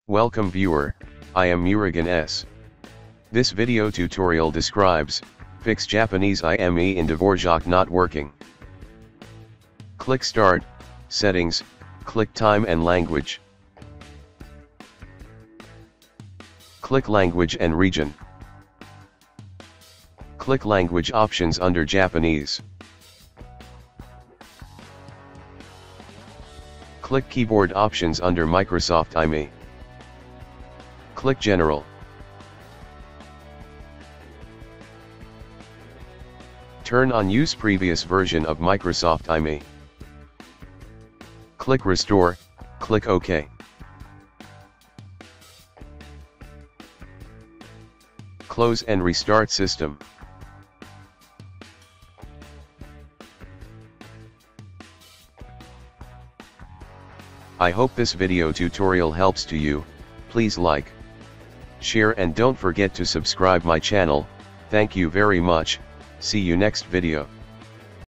Welcome viewer, I am Murugan S. This video tutorial describes, fix Japanese IME in Dvorak not working. Click Start, Settings, click Time and Language. Click Language and Region. Click Language options under Japanese. Click Keyboard options under Microsoft IME. Click General. Turn on Use previous version of Microsoft IME. Click Restore, click OK. Close and restart system. I hope this video tutorial helps to you. Please like, share and don't forget to subscribe my channel. Thank you very much. See you next video.